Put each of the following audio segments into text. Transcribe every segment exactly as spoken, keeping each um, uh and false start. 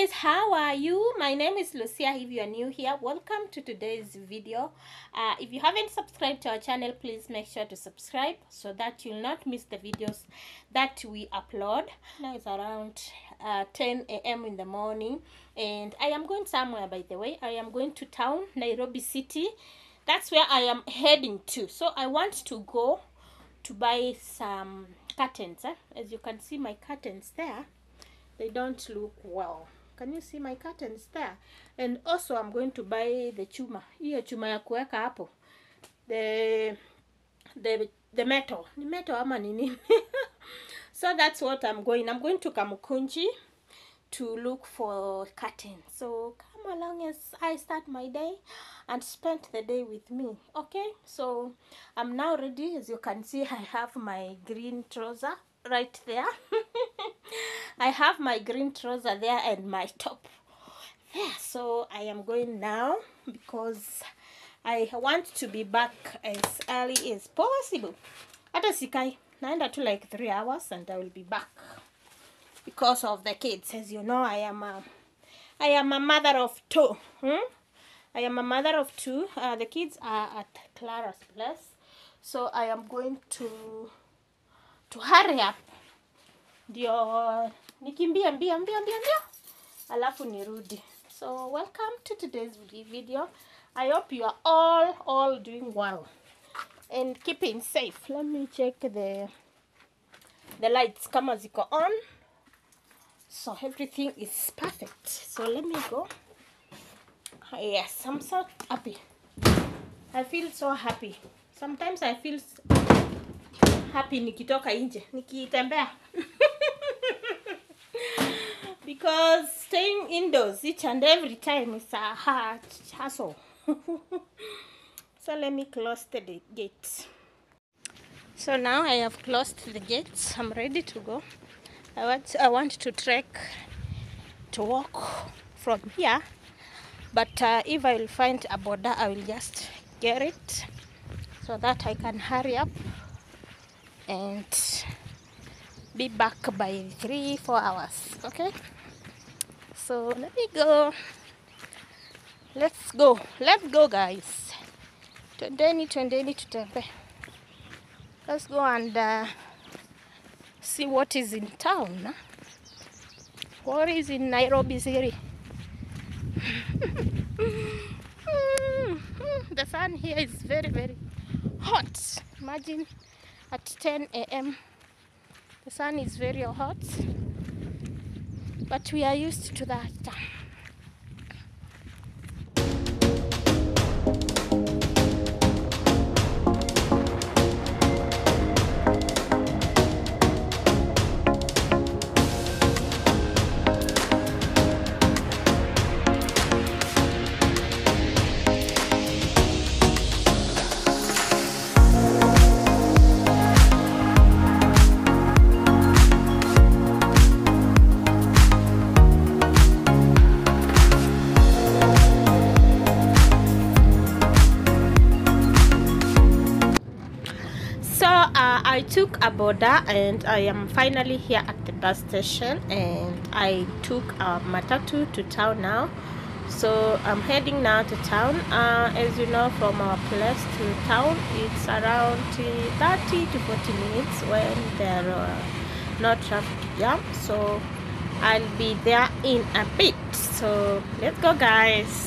guys, how are you? My name is Lucia. If you are new here, welcome to today's video. Uh, if you haven't subscribed to our channel, please make sure to subscribe so that you'll not miss the videos that we upload. Now it's around uh, ten A M in the morning and I am going somewhere. By the way, I am going to town, Nairobi City. That's where I am heading to. So I want to go to buy some curtains. Eh? As you can see, my curtains there, they don't look well. Can you see my curtains there? And also I'm going to buy the chuma. Hiyo chuma ya kuweka hapo. The the the metal. Ni metal ama nini? So that's what I'm going. I'm going to Kamukunji to look for curtains. So come along as I start my day and spend the day with me. Okay? So I'm now ready. As you can see, I have my green trouser right there. I have my green trouser there and my top there. So I am going now because I want to be back as early as possible. Hata sikai naenda to like three hours and I will be back because of the kids. As you know, I am a I am a mother of two. Hmm? I am a mother of two. Uh, the kids are at Clara's place, so I am going to to hurry up. Ndio nikimbia mbia mbia mbia mbia alafu nirudi. So welcome to today's video. I hope you are all all doing well and keeping safe. Let me check the the lights kama ziko on. So everything is perfect. So let me go. Yes, I'm so happy. I feel so happy. Sometimes I feel happy nikitoka nje, nikitembea. Because staying indoors each and every time is a hard hassle. So let me close the gate. So now I have closed the gates. I'm ready to go. I want I want to trek to walk from here. But uh, if I will find a border, I will just get it so that I can hurry up and be back by three four hours. Okay, so let me go. Let's go. Let's go, guys. Twendeni, twendeni, tutembe. Let's go and uh, see what is in town. Huh? What is in Nairobi City? The sun here is very very hot. Imagine at ten A M the sun is very hot, but we are used to that. I took a border and I am finally here at the bus station, and I took a matatu to town now. So I'm heading now to town. Uh, as you know, from our place to town, it's around thirty to forty minutes when there are no traffic jam. So I'll be there in a bit. So let's go, guys.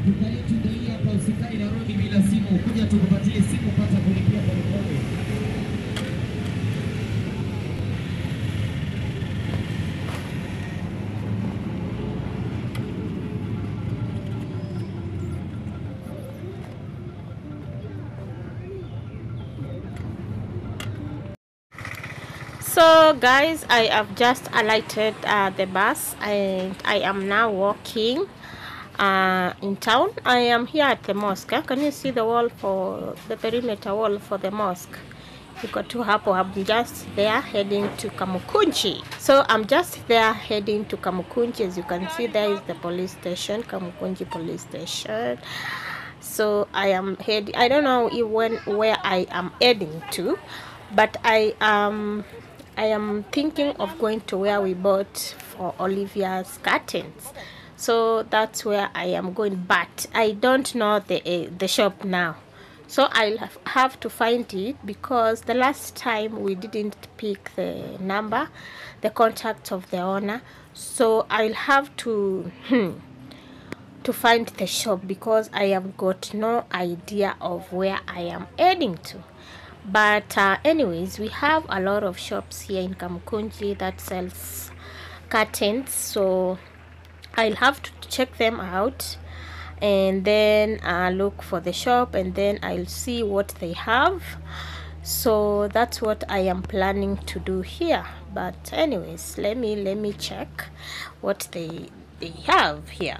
Duka letu ndio hili hapa, usikae Nairobi bila simu. Kuja tukupatie simu, pata kulipia polepole. So guys, I have just alighted uh, the bus and I am now walking uh, in town. I am here at the mosque. Can you see the wall for the perimeter wall for the mosque? You got to hapo. I'm just there heading to Kamukunji. So I'm just there heading to Kamukunji. As you can see, there is the police station, Kamukunji police station. So I am heading, I don't know even where I am heading to, but I am I am thinking of going to where we bought for Olivia's curtains. So that's where I am going, but I don't know the uh, the shop now. So I'll have, have to find it, because the last time we didn't pick the number, the contact of the owner. So I'll have to hmm, to find the shop, because I have got no idea of where I am heading to. But uh, anyways, we have a lot of shops here in Kamukunji that sells curtains, so I'll have to check them out and then uh, look for the shop, and then I'll see what they have. So that's what I am planning to do here. But anyways, let me let me check what they they have here.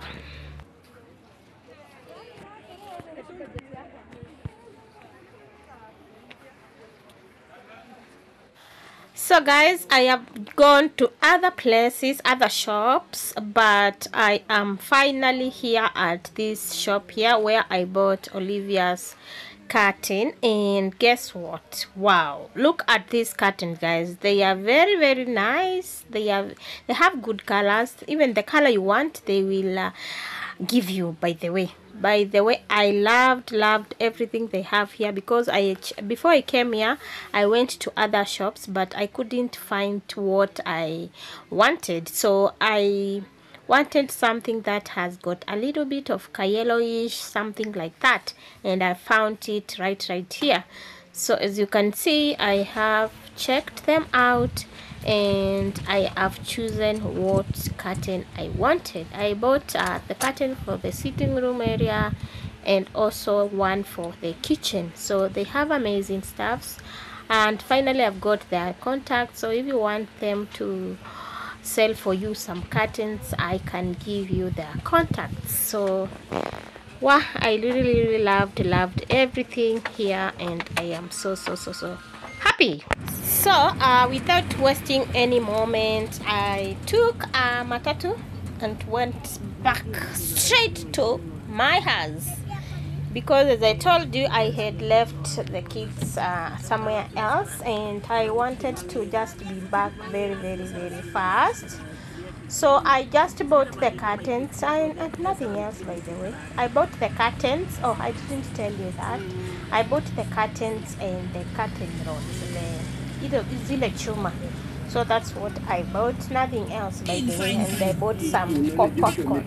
So guys, I have gone to other places, other shops, but I am finally here at this shop here where I bought Olivia's curtain. And guess what? Wow, look at this curtain, guys. They are very very nice. They have they have good colors. Even the color you want, they will uh, give you. By the way by the way I loved loved everything they have here, because I before I came here I went to other shops, but I couldn't find what I wanted. So I wanted something that has got a little bit of yellowish, something like that, and I found it right right here. So as you can see, I have checked them out and I have chosen what curtain I wanted. I bought uh, the curtain for the sitting room area and also one for the kitchen. So they have amazing stuffs. And finally I've got their contact, so if you want them to sell for you some curtains, I can give you their contacts. So wow, I really really loved loved everything here, and I am so so so so happy. So uh, without wasting any moment, I took a matatu and went back straight to my house, because as I told you, I had left the kids uh, somewhere else and I wanted to just be back very very very fast. So I just bought the curtains and, and nothing else, by the way. I bought the curtains. Oh, I didn't tell you that. I bought the curtains and the curtain rods, the zile chuma. So that's what I bought, nothing else, by the way. And I bought some popcorn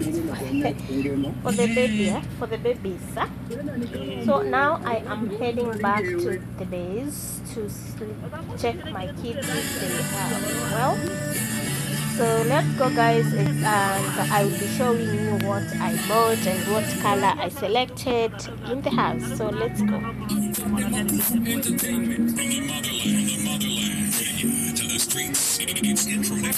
for the baby, eh? for the babies. Huh? So now I am heading back to the base to sleep, check my kids if they are well. So let's go, guys, and I will be showing you what I bought and what color I selected in the house. So let's go. Entertainment, bringing motherland, motherland to the streets. It's Internet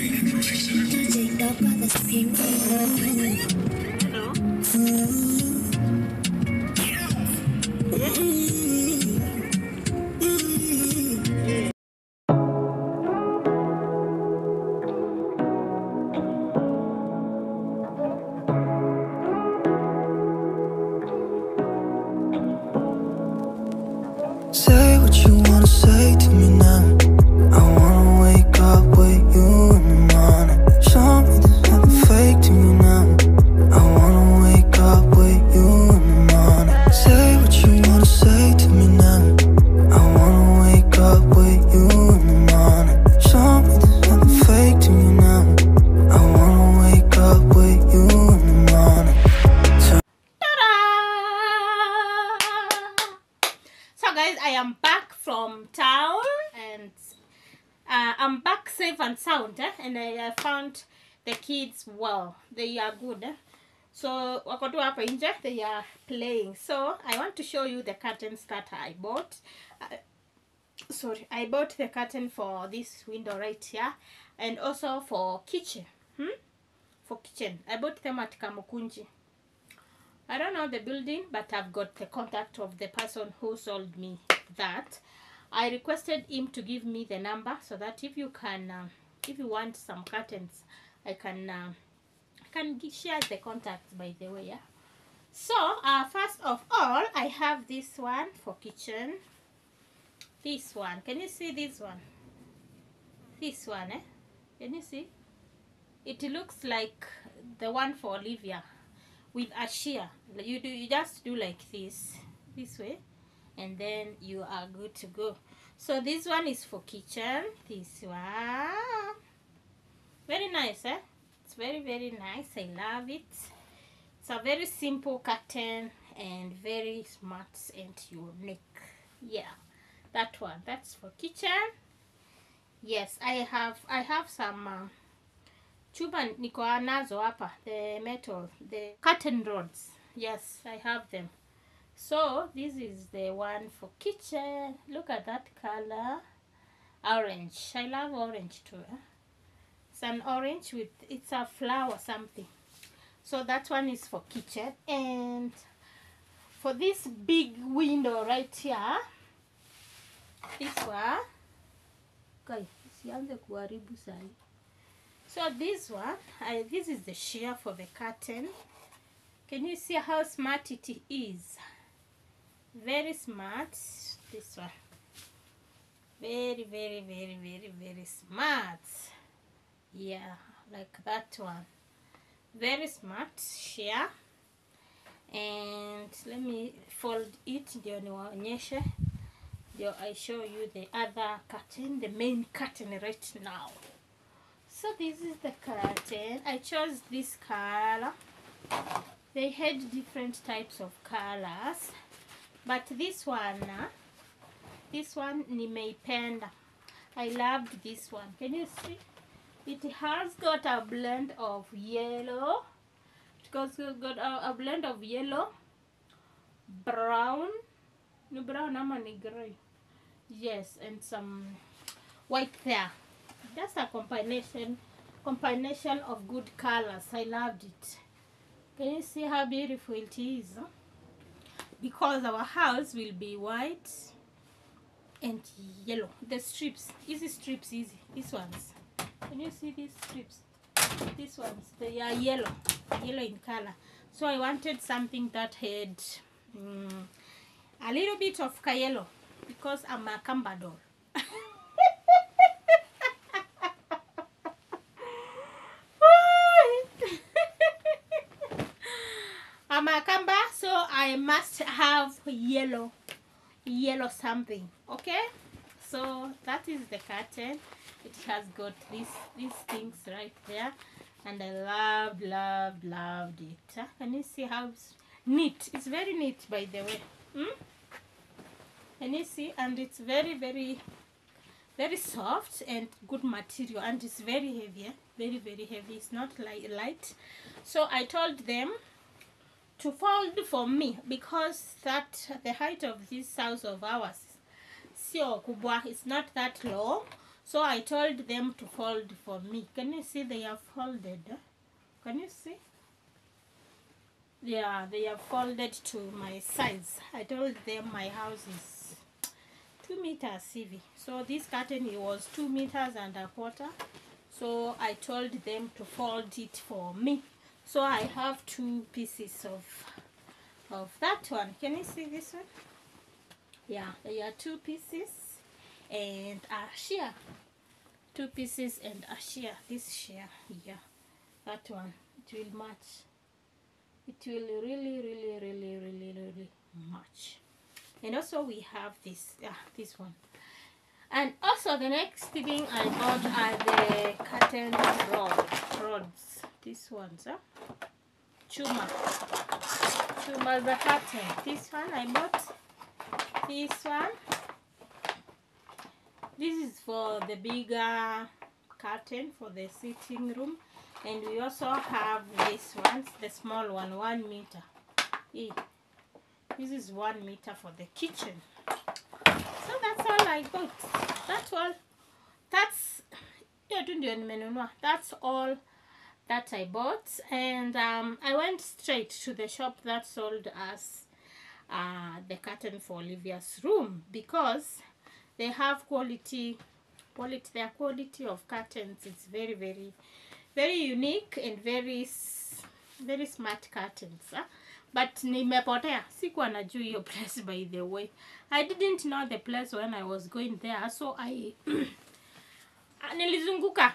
Say what you wanna say to me now. I wanna wake up with you in the morning. Show me there's nothing fake to me now. I wanna wake up with you in the morning. Say what you wanna say to me now. I wanna wake up with you in the morning. Show me there's nothing fake to me now. I wanna wake up with you in the morning. I'm back safe and sound, eh? And I, I found the kids well. They are good, eh? So wako tu hapa nje, they are playing. So I want to show you the curtains that I bought. Uh, sorry, I bought the curtain for this window right here, and also for kitchen. Hmm? For kitchen, I bought them at Kamukunji. I don't know the building, but I've got the contact of the person who sold me that. I requested him to give me the number so that if you can, uh, if you want some curtains, I can, uh, I can share the contacts, by the way. Yeah. So, uh, first of all, I have this one for kitchen. This one, can you see this one? This one, eh? Can you see? It looks like the one for Olivia with a shear. You do, you just do like this, this way, and then you are good to go. So this one is for kitchen. This one, very nice, eh? It's very very nice. I love it. It's a very simple curtain and very smart and unique. Yeah, that one, that's for kitchen. Yes, I have I have some uh, chupa niko nazo hapa, the metal, the curtain rods. Yes, I have them. So this is the one for kitchen. Look at that color, orange. I love orange too, eh? It's an orange with, it's a flower something. So that one is for kitchen. And for this big window right here, this one, okay, sianze kuharibu sahi. So this one, I, this is the shear for the curtain. Can you see how smart it is? Very smart. This one, very very very very very smart. Yeah, like that one, very smart shear. And let me fold it ndio niwaonyeshe, ndio I show you the other curtain, the main curtain right now. So this is the curtain. I chose this color. They had different types of colors, but this one, uh, this one nimeipenda. I loved this one. Can you see? It has got a blend of yellow. It has got a, a blend of yellow, brown, no brown, ama ni gray. Yes, and some white there. That's a combination, combination of good colors. I loved it. Can you see how beautiful it is? Because our house will be white and yellow. The strips, easy strips, easy. These ones. Can you see these strips? These ones, they are yellow, yellow in color. So I wanted something that had um, a little bit of yellow because I'm a Kamba doll. I'm a Kamba, so I must have yellow, yellow something. Okay, so that is the curtain. It has got these these things right there, and I loved, loved, loved it. Can you see how neat? It's very neat, by the way. Hmm? Can you see? And it's very, very, very soft and good material, and it's very heavy. Eh? Very, very heavy. It's not light, light. So I told them to fold for me because that the height of this house of ours, sio kubwa, it's not that low. So I told them to fold for me. Can you see they are folded? Can you see? Yeah, they are folded to my size. I told them my house is two meters C V. So this curtain, it was two meters and a quarter. So I told them to fold it for me. So I have two pieces of of that one. Can you see this one? Yeah, there are two pieces and a shear. Two pieces and a shear. This shear, yeah, that one, it will match. It will really, really, really, really, really match. And also we have this, yeah, this one. And also the next thing I bought are the curtain rod, rods. These ones, huh? Chuma. Chuma the curtain. This one I bought. This one. This is for the bigger curtain for the sitting room, and we also have this one, the small one, one meter. Yeah. This is one meter for the kitchen. So that's all I got. That's all. That's that's all that I bought, and um, I went straight to the shop that sold us uh, the curtain for Olivia's room, because they have quality, quality. Their quality of curtains is very, very, very unique and very, very smart curtains. Huh? But nimepotea, sikuwa najua hiyo place. By the way, I didn't know the place when I was going there, so I nilizunguka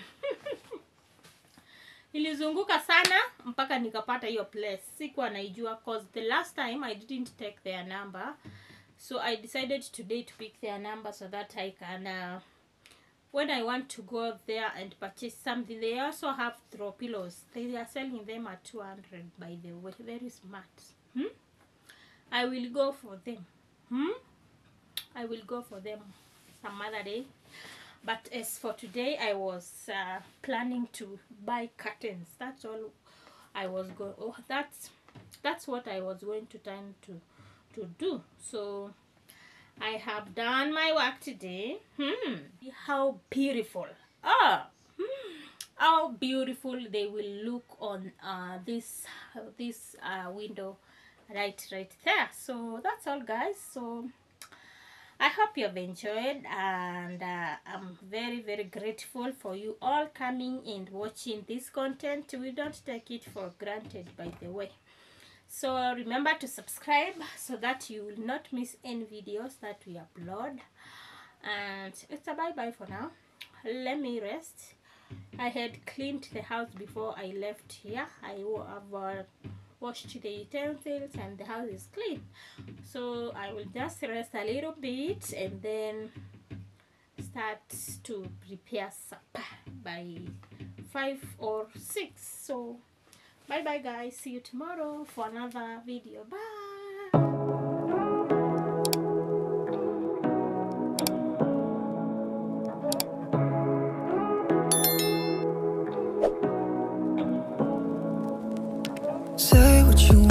nilizunguka sana mpaka nikapata hiyo place. Sikuwa naijua, cause the last time I didn't take their number, so I decided today to pick their number so that I can uh, when I want to go there and purchase something. They also have throw pillows. They are selling them at two hundred, by the way. Very smart. Hmm? I will go for them. Hmm? I will go for them some other day. But as for today, I was uh, planning to buy curtains. That's all I was going. Oh, that's that's what I was going to turn to to do. So I have done my work today. Hmm. How beautiful! Ah, hmm. How beautiful they will look on uh, this this uh, window, right, right there. So that's all, guys. So I hope you have enjoyed, and uh, I'm very, very grateful for you all coming and watching this content. We don't take it for granted, by the way. So remember to subscribe so that you will not miss any videos that we upload. And it's a bye-bye for now. Let me rest. I had cleaned the house before I left here. I have uh, washed the utensils and the house is clean. So I will just rest a little bit and then start to prepare supper by five or six. So bye bye, guys. See you tomorrow for another video. Bye. Say what you